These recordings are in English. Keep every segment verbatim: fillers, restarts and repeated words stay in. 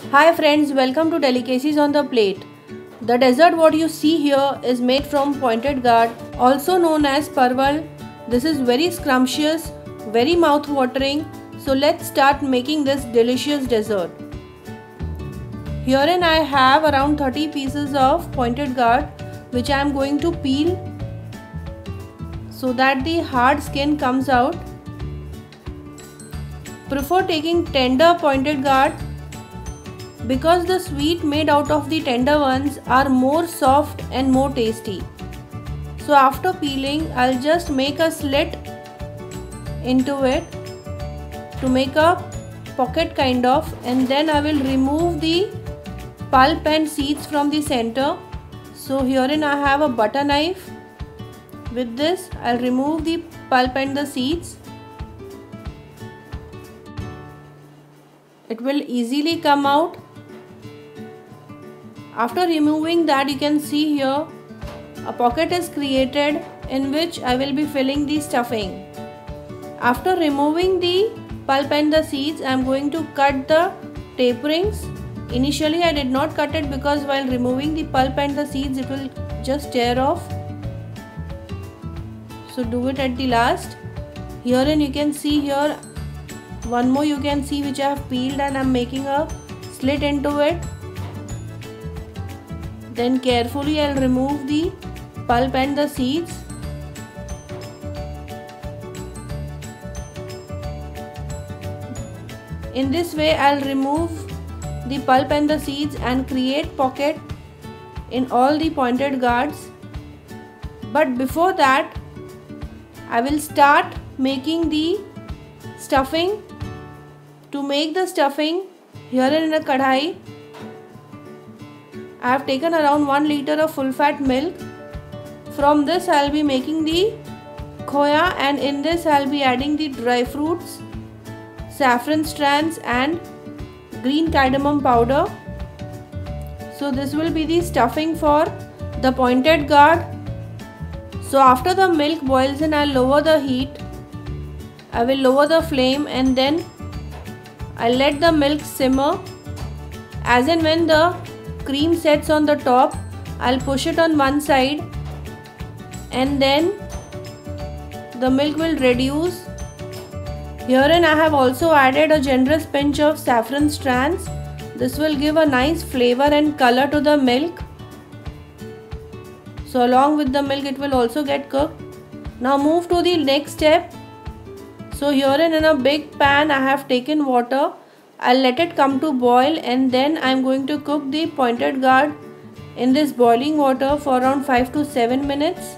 Hi friends, welcome to Delicacies on the Plate. The dessert what you see here is made from pointed gourd, also known as parval. This is very scrumptious, very mouth-watering. So let's start making this delicious dessert. Herein I have around thirty pieces of pointed gourd which I am going to peel so that the hard skin comes out. Prefer taking tender pointed gourd because the sweet made out of the tender ones are more soft and more tasty. So after peeling, I'll just make a slit into it to make a pocket kind of, and then I will remove the pulp and seeds from the center. So herein I have a butter knife. With this, I'll remove the pulp and the seeds. It will easily come out. After removing that, you can see here a pocket is created in which I will be filling the stuffing. After removing the pulp and the seeds, I am going to cut the taperings. Initially I did not cut it because while removing the pulp and the seeds it will just tear off. So do it at the last. Herein you can see here one more you can see which I have peeled and I am making a slit into it. Then carefully I'll remove the pulp and the seeds. In this way I'll remove the pulp and the seeds and create pocket in all the pointed gourds. But before that I will start making the stuffing. To make the stuffing, here in a kadhai I have taken around one liter of full fat milk. From this I will be making the khoya, and in this I will be adding the dry fruits, saffron strands and green cardamom powder. So this will be the stuffing for the pointed gourd. So after the milk boils in, I will lower the heat. I will lower the flame and then I will let the milk simmer. As and when the cream sets on the top, I'll push it on one side and then the milk will reduce. Herein I have also added a generous pinch of saffron strands. This will give a nice flavor and color to the milk. So along with the milk it will also get cooked. Now move to the next step. So herein in a big pan I have taken water. I'll let it come to boil and then I'm going to cook the pointed gourd in this boiling water for around five to seven minutes.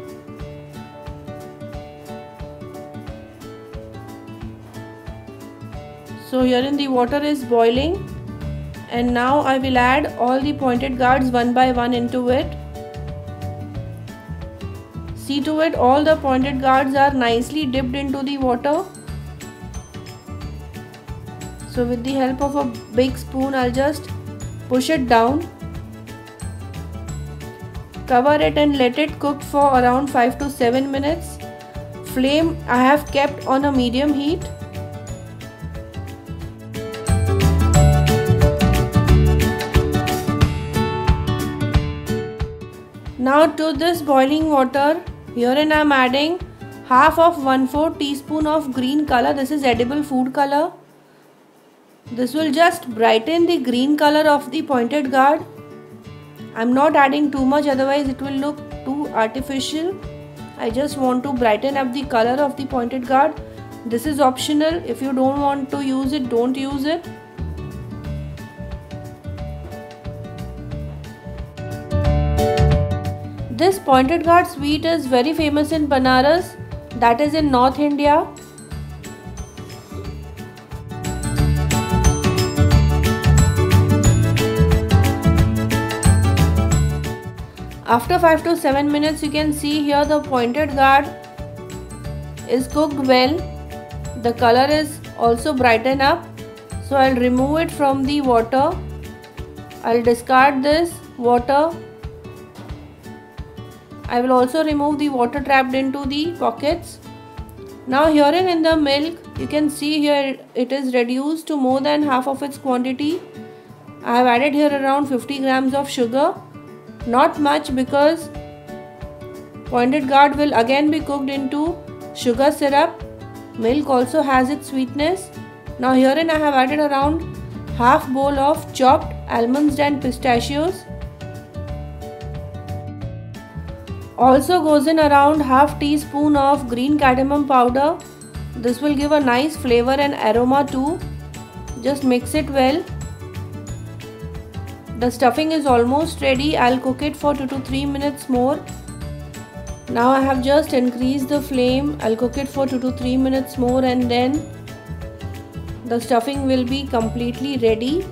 So herein the water is boiling and now I will add all the pointed gourds one by one into it. See to it all the pointed gourds are nicely dipped into the water. So with the help of a big spoon, I'll just push it down, cover it and let it cook for around five to seven minutes. Flame I have kept on a medium heat. Now to this boiling water, herein I am adding half of one fourth teaspoon of green color. This is edible food color. This will just brighten the green color of the pointed gourd. I am not adding too much, otherwise it will look too artificial. I just want to brighten up the color of the pointed gourd. This is optional. If you don't want to use it, don't use it. This pointed gourd sweet is very famous in Banaras, that is in North India. After five to seven minutes, you can see here the pointed gourd is cooked well. The color is also brightened up. So I'll remove it from the water. I'll discard this water. I will also remove the water trapped into the pockets. Now herein in the milk, you can see here it is reduced to more than half of its quantity. I have added here around fifty grams of sugar. Not much, because pointed gourd will again be cooked into sugar syrup. Milk also has its sweetness. Now herein I have added around half bowl of chopped almonds and pistachios. Also goes in around half teaspoon of green cardamom powder. This will give a nice flavor and aroma too. Just mix it well. The stuffing is almost ready. I'll cook it for two to three minutes more. Now I have just increased the flame. I'll cook it for two to three minutes more, and then the stuffing will be completely ready.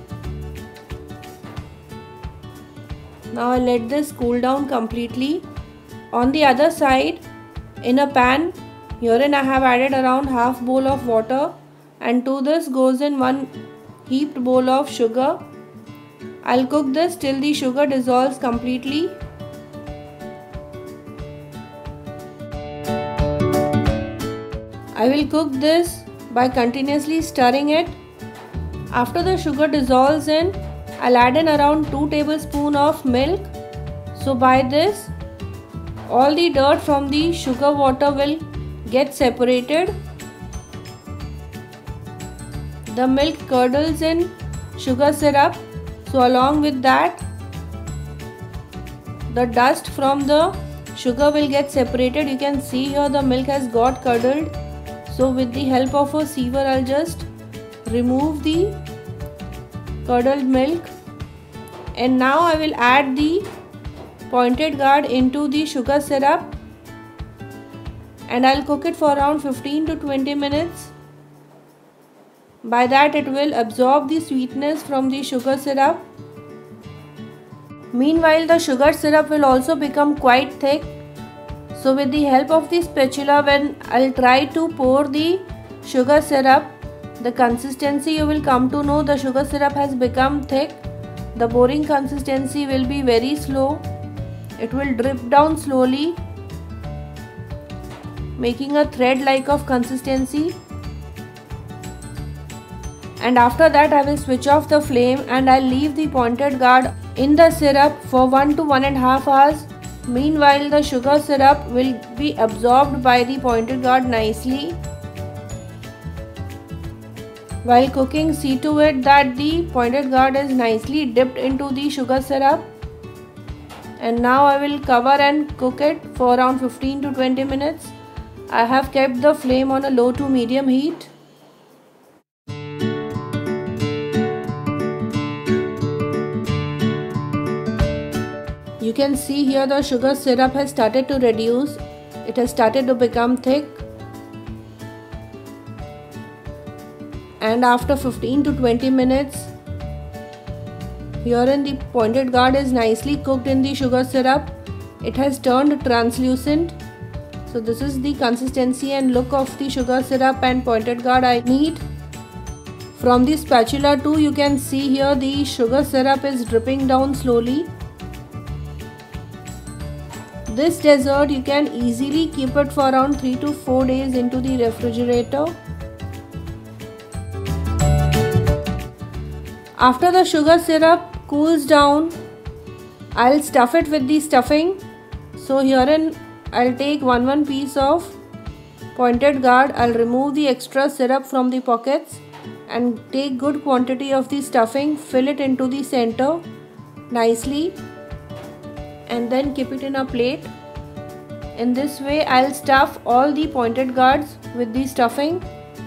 Now I'll let this cool down completely. On the other side, in a pan, herein I have added around half bowl of water, and to this goes in one heaped bowl of sugar. I'll cook this till the sugar dissolves completely. I will cook this by continuously stirring it. After the sugar dissolves in, I'll add in around two tablespoons of milk. So by this, all the dirt from the sugar water will get separated. The milk curdles in sugar syrup. So along with that, the dust from the sugar will get separated. You can see here the milk has got curdled. So with the help of a sieve, I'll just remove the curdled milk. And now I will add the pointed gourd into the sugar syrup, and I'll cook it for around fifteen to twenty minutes. By that, it will absorb the sweetness from the sugar syrup. Meanwhile, the sugar syrup will also become quite thick. So with the help of the spatula, when I'll try to pour the sugar syrup, the consistency you will come to know the sugar syrup has become thick. The pouring consistency will be very slow. It will drip down slowly, making a thread like of consistency. And after that, I will switch off the flame, and I'll leave the pointed gourd in the syrup for one to one and a half hours. Meanwhile, the sugar syrup will be absorbed by the pointed gourd nicely. While cooking, see to it that the pointed gourd is nicely dipped into the sugar syrup. And now I will cover and cook it for around fifteen to twenty minutes. I have kept the flame on a low to medium heat. You can see here the sugar syrup has started to reduce. It has started to become thick. And after fifteen to twenty minutes, herein the pointed gourd is nicely cooked in the sugar syrup. It has turned translucent. So this is the consistency and look of the sugar syrup and pointed gourd I need. From the spatula too, you can see here the sugar syrup is dripping down slowly. This dessert you can easily keep it for around three to four days into the refrigerator. After the sugar syrup cools down, I'll stuff it with the stuffing. So herein I'll take one one piece of pointed gourd. I'll remove the extra syrup from the pockets and take good quantity of the stuffing, fill it into the center nicely, and then keep it in a plate. In this way, I'll stuff all the pointed gourds with the stuffing.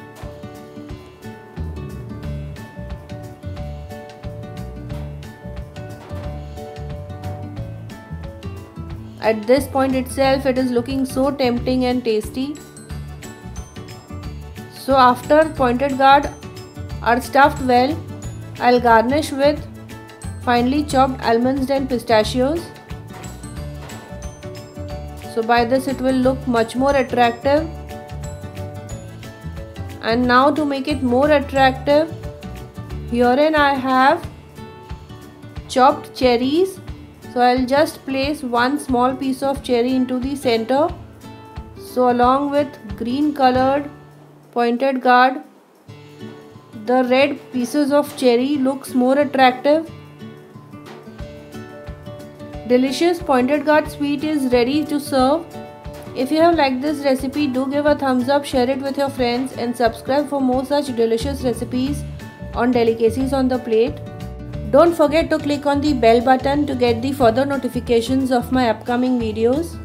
At this point itself, it is looking so tempting and tasty. So after pointed gourd are stuffed well, I'll garnish with finely chopped almonds and pistachios. So by this it will look much more attractive. And now to make it more attractive, herein I have chopped cherries. So I'll just place one small piece of cherry into the center. So along with green colored pointed gourd, the red pieces of cherry looks more attractive. Delicious pointed gourd sweet is ready to serve. If you have liked this recipe, do give a thumbs up, share it with your friends and subscribe for more such delicious recipes on Delicacies on the Plate. Don't forget to click on the bell button to get the further notifications of my upcoming videos.